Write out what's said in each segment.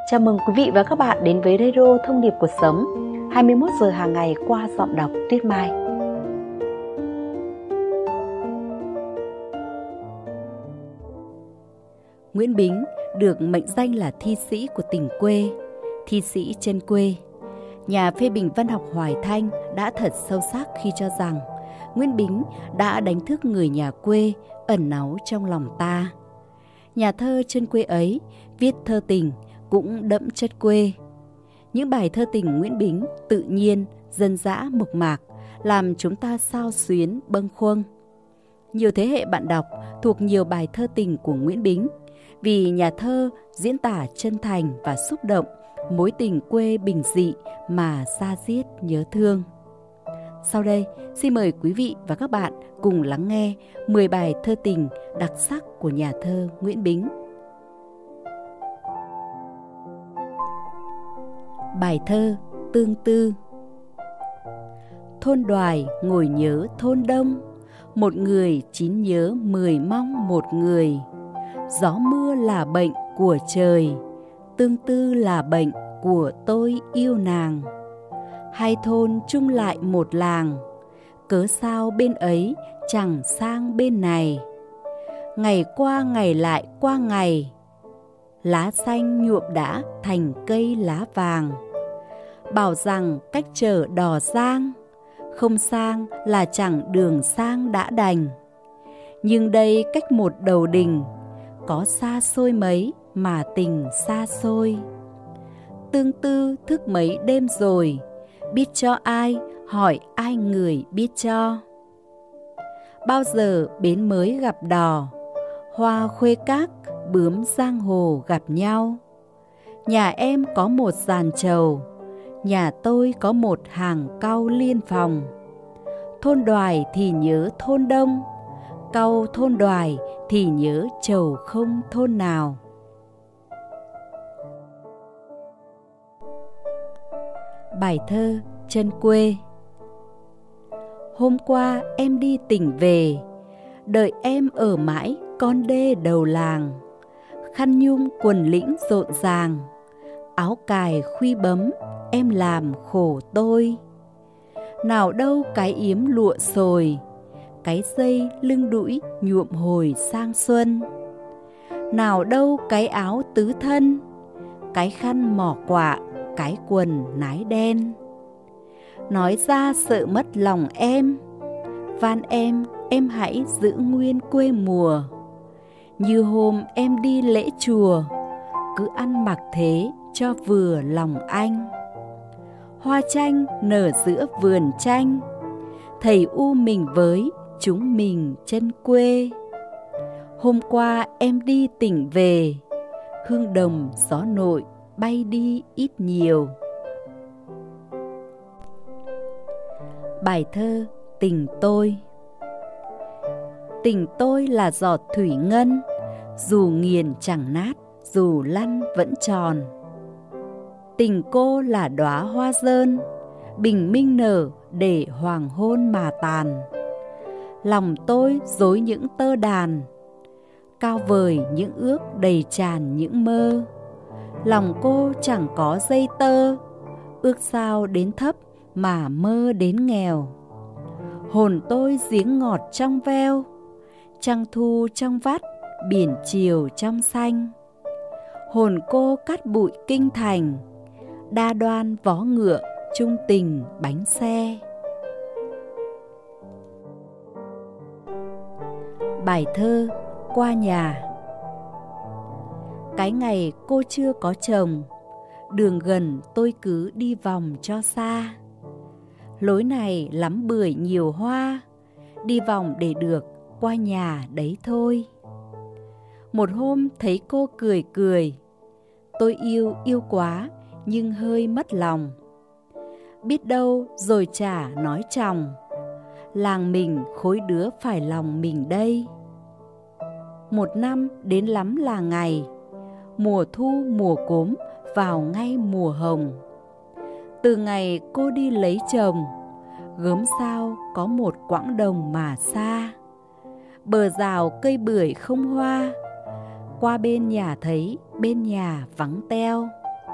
Chào mừng quý vị và các bạn đến với Radio Thông điệp Cuộc Sống, 21 giờ hàng ngày qua giọng đọc Tuyết Mai. Nguyễn Bính được mệnh danh là thi sĩ của tỉnh quê, thi sĩ chân quê. Nhà phê bình văn học Hoài Thanh đã thật sâu sắc khi cho rằng Nguyễn Bính đã đánh thức người nhà quê ẩn náu trong lòng ta. Nhà thơ chân quê ấy viết thơ tình cũng đẫm chất quê. Những bài thơ tình Nguyễn Bính tự nhiên, dân dã, mộc mạc, làm chúng ta xao xuyến, bâng khuâng. Nhiều thế hệ bạn đọc thuộc nhiều bài thơ tình của Nguyễn Bính, vì nhà thơ diễn tả chân thành và xúc động mối tình quê bình dị mà da diết nhớ thương. Sau đây, xin mời quý vị và các bạn cùng lắng nghe 10 bài thơ tình đặc sắc của nhà thơ Nguyễn Bính. Bài thơ Tương Tư. Thôn Đoài ngồi nhớ thôn Đông, một người chín nhớ 10 mong một người. Gió mưa là bệnh của trời, tương tư là bệnh của tôi yêu nàng. Hai thôn chung lại một làng, cớ sao bên ấy chẳng sang bên này. Ngày qua ngày lại qua ngày, lá xanh nhuộm đã thành cây lá vàng. Bảo rằng cách chợ Đò Giang, không sang là chẳng đường sang đã đành. Nhưng đây cách một đầu đình, có xa xôi mấy mà tình xa xôi. Tương tư thức mấy đêm rồi, biết cho ai, hỏi ai người biết cho. Bao giờ bến mới gặp đò, hoa khuê các, bướm giang hồ gặp nhau. Nhà em có một giàn trầu, nhà tôi có một hàng cau liên phòng. Thôn Đoài thì nhớ thôn Đông, cau thôn Đoài thì nhớ trầu không thôn nào. Bài thơ Chân Quê. Hôm qua em đi tỉnh về, đợi em ở mãi con đê đầu làng. Khăn nhung quần lĩnh rộn ràng, áo cài khuy bấm em làm khổ tôi. Nào đâu cái yếm lụa xồi, cái dây lưng đũi nhuộm hồi sang xuân. Nào đâu cái áo tứ thân, cái khăn mỏ quạ, cái quần nái đen. Nói ra sợ mất lòng em, van em hãy giữ nguyên quê mùa. Như hôm em đi lễ chùa, cứ ăn mặc thế cho vừa lòng anh. Hoa chanh nở giữa vườn chanh, thầy u mình với chúng mình chân quê. Hôm qua em đi tỉnh về, hương đồng gió nội bay đi ít nhiều. Bài thơ Tình Tôi. Tình tôi là giọt thủy ngân, dù nghiền chẳng nát, dù lăn vẫn tròn. Tình cô là đóa hoa dơn, bình minh nở để hoàng hôn mà tàn. Lòng tôi dối những tơ đàn, cao vời những ước đầy tràn những mơ. Lòng cô chẳng có dây tơ, ước sao đến thấp mà mơ đến nghèo. Hồn tôi giếng ngọt trong veo, trăng thu trong vắt, biển chiều trong xanh. Hồn cô cát bụi kinh thành, đa đoan vó ngựa, trung tình bánh xe. Bài thơ Qua Nhà. Cái ngày cô chưa có chồng, đường gần tôi cứ đi vòng cho xa. Lối này lắm bưởi nhiều hoa, đi vòng để được qua nhà đấy thôi. Một hôm thấy cô cười cười, tôi yêu quá nhưng hơi mất lòng. Biết đâu rồi chả nói chồng, làng mình khối đứa phải lòng mình đây. Một năm đến lắm là ngày, mùa thu mùa cốm vào ngay mùa hồng. Từ ngày cô đi lấy chồng, gớm sao có một quãng đồng mà xa. Bờ rào cây bưởi không hoa, qua bên nhà thấy bên nhà vắng teo.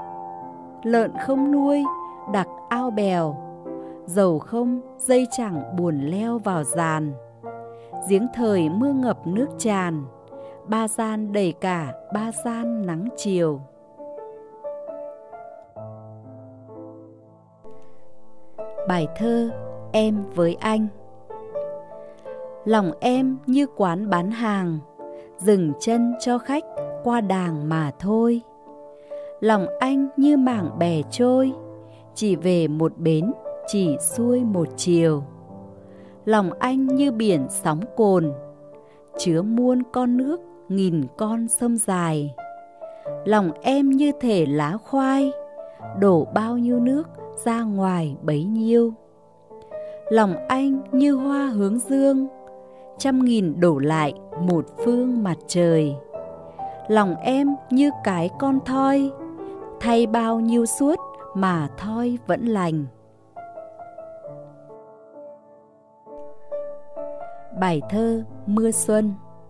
lợn không nuôi, đặc ao bèo. Dầu không, dây chẳng buồn leo vào giàn. Giếng thời mưa ngập nước tràn, ba gian đầy cả ba gian nắng chiều. Bài thơ Em với anh. Lòng em như quán bán hàng, dừng chân cho khách qua đàng mà thôi. Lòng anh như mảng bè trôi, chỉ về một bến, chỉ xuôi một chiều. Lòng anh như biển sóng cồn, chứa muôn con nước, nghìn con sông dài. Lòng em như thể lá khoai, đổ bao nhiêu nước ra ngoài bấy nhiêu. Lòng anh như hoa hướng dương, trăm nghìn đổ lại một phương mặt trời. Lòng em như cái con thoi, thay bao nhiêu suốt mà thoi vẫn lành. Bài thơ Mưa Xuân.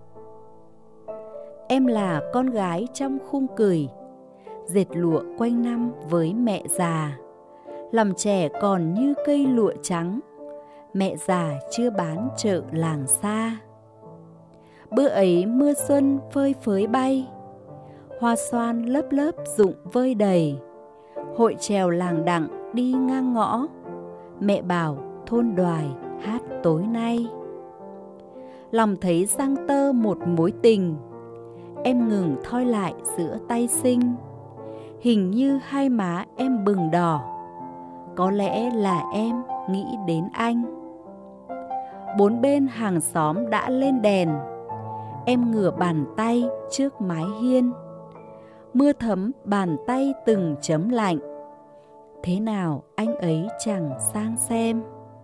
Em là con gái trong khung cửi, dệt lụa quanh năm với mẹ già. Lòng trẻ còn như cây lụa trắng, mẹ già chưa bán chợ làng xa. Bữa ấy mưa xuân phơi phới bay, hoa xoan lớp lớp rụng vơi đầy. Hội chèo làng đặng đi ngang ngõ, mẹ bảo thôn Đoài hát tối nay. Lòng thấy giăng tơ một mối tình, em ngừng thoi lại giữa tay xinh. Hình như hai má em bừng đỏ, có lẽ là em nghĩ đến anh. Bốn bên hàng xóm đã lên đèn, em ngửa bàn tay trước mái hiên. Mưa thấm bàn tay từng chấm lạnh, thế nào anh ấy chẳng sang xem.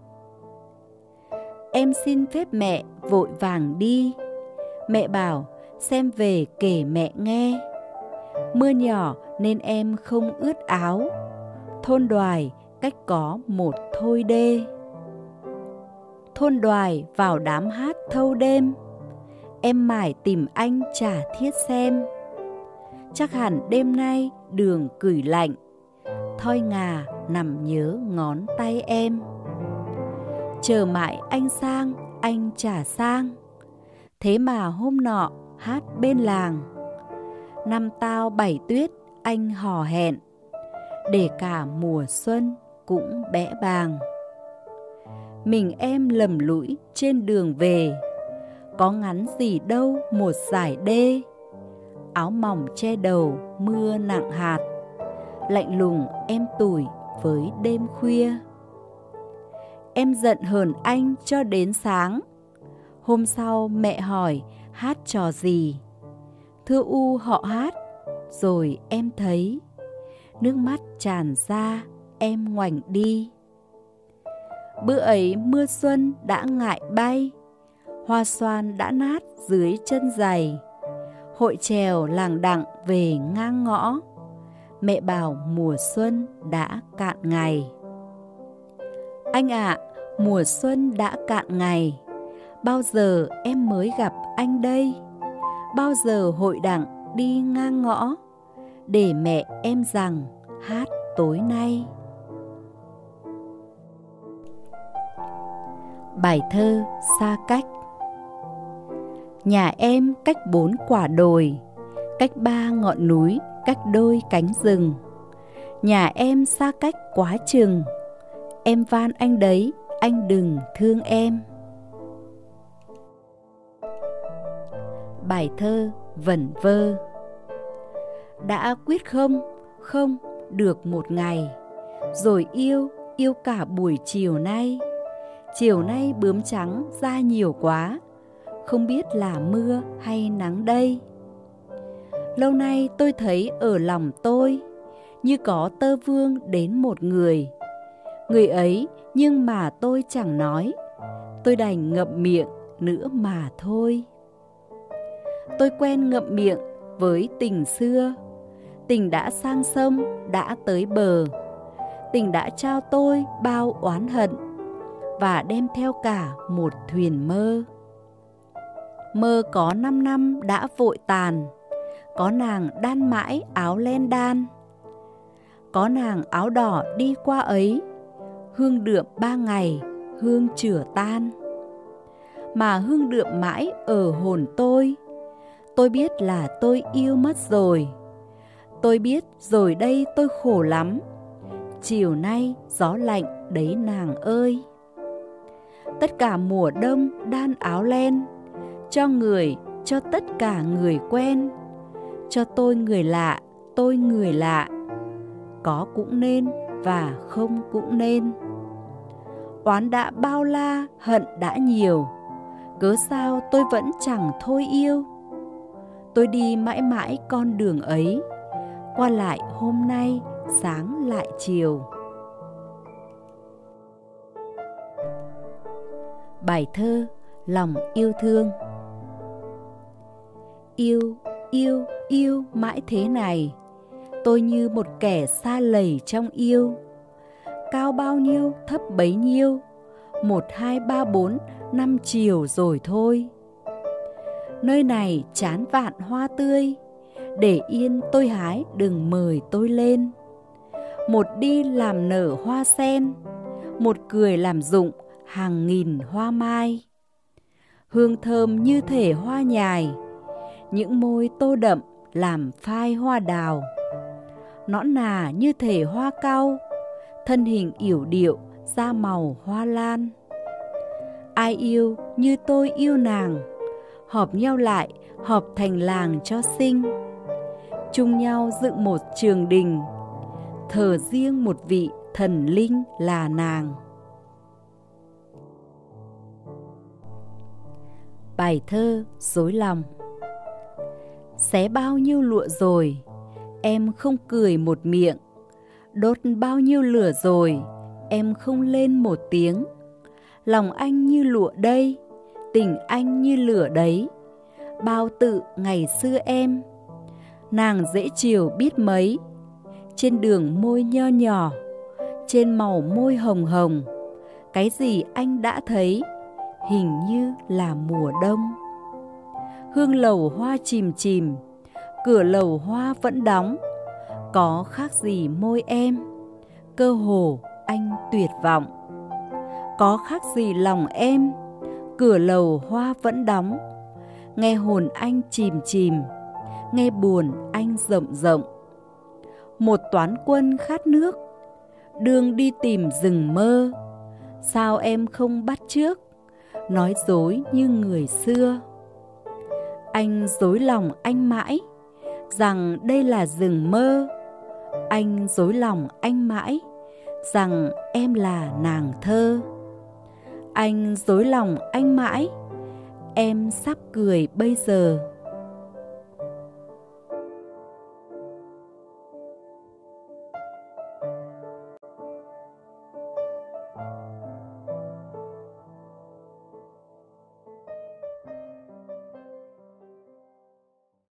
Em xin phép mẹ vội vàng đi, mẹ bảo xem về kể mẹ nghe. Mưa nhỏ nên em không ướt áo, thôn Đoài cách có một thôi đê. Thôn Đoài vào đám hát thâu đêm, em mải tìm anh chả thiết xem. Chắc hẳn đêm nay đường cửi lạnh, thoi ngà nằm nhớ ngón tay em. Chờ mãi anh sang, anh chả sang, thế mà hôm nọ hát bên làng. Năm tao bảy tuyết anh hò hẹn, để cả mùa xuân cũng bẽ bàng. Mình em lầm lũi trên đường về, có ngắn gì đâu một dải đê. Áo mỏng che đầu mưa nặng hạt, lạnh lùng em tủi với đêm khuya. Em giận hờn anh cho đến sáng, hôm sau mẹ hỏi hát trò gì. Thưa u họ hát, rồi em thấy nước mắt tràn ra em ngoảnh đi. Bữa ấy mưa xuân đã ngại bay, hoa xoan đã nát dưới chân giày. Hội chèo làng đặng về ngang ngõ, mẹ bảo mùa xuân đã cạn ngày. Anh ạ, mùa xuân đã cạn ngày, bao giờ em mới gặp anh đây? Bao giờ hội đặng đi ngang ngõ, để mẹ em rằng hát tối nay. Bài thơ Xa cách. Nhà em cách 4 quả đồi, cách 3 ngọn núi, cách đôi cánh rừng. Nhà em xa cách quá chừng, em van anh đấy, anh đừng thương em. Bài thơ Vẩn vơ. Đã quyết không, không được một ngày, rồi yêu, yêu cả buổi chiều nay. Chiều nay bướm trắng ra nhiều quá, không biết là mưa hay nắng đây. Lâu nay tôi thấy ở lòng tôi, như có tơ vương đến một người. Người ấy nhưng mà tôi chẳng nói, tôi đành ngậm miệng nữa mà thôi. Tôi quen ngậm miệng với tình xưa, tình đã sang sông, đã tới bờ. Tình đã trao tôi bao oán hận, và đem theo cả một thuyền mơ. Mơ có 5 năm đã vội tàn, có nàng đan mãi áo len đan. có nàng áo đỏ đi qua ấy, hương đượm 3 ngày, hương chửa tan. Mà hương đượm mãi ở hồn tôi biết là tôi yêu mất rồi. Tôi biết rồi đây tôi khổ lắm, chiều nay gió lạnh đấy nàng ơi. Tất cả mùa đông đan áo len, cho tất cả người quen, cho tôi người lạ, có cũng nên và không cũng nên. Oán đã bao la, hận đã nhiều, cớ sao tôi vẫn chẳng thôi yêu. Tôi đi mãi mãi con đường ấy, qua lại hôm nay, sáng lại chiều. Bài thơ Lòng yêu thương. Yêu mãi thế này, tôi như một kẻ xa lầy trong yêu. Cao bao nhiêu thấp bấy nhiêu, 1, 2, 3, 4, 5 chiều rồi thôi. Nơi này chán vạn hoa tươi, để yên tôi hái đừng mời tôi lên. Một đi làm nở hoa sen, một cười làm rụng hàng nghìn hoa mai. Hương thơm như thể hoa nhài, những môi tô đậm làm phai hoa đào. Nõn nà như thể hoa cau, thân hình yểu điệu da màu hoa lan. Ai yêu như tôi yêu nàng, họp nhau lại, họp thành làng cho xinh. Chung nhau dựng một trường đình, thờ riêng một vị thần linh là nàng. Bài thơ Dối lòng. Xé bao nhiêu lụa rồi, em không cười một miệng. Đốt bao nhiêu lửa rồi, em không lên một tiếng. Lòng anh như lụa đây, tình anh như lửa đấy. Bao tự ngày xưa em, nàng dễ chiều biết mấy. Trên đường môi nho nhỏ, trên màu môi hồng hồng, cái gì anh đã thấy, hình như là mùa đông. Hương lầu hoa chìm chìm, cửa lầu hoa vẫn đóng. Có khác gì môi em, cơ hồ anh tuyệt vọng. Có khác gì lòng em, cửa lầu hoa vẫn đóng. Nghe hồn anh chìm chìm, nghe buồn anh rộng rộng. Một toán quân khát nước, đường đi tìm rừng mơ. Sao em không bắt chước, nói dối như người xưa. Anh dối lòng anh mãi, rằng đây là rừng mơ. Anh dối lòng anh mãi, rằng em là nàng thơ. Anh dối lòng anh mãi, em sắp cười bây giờ.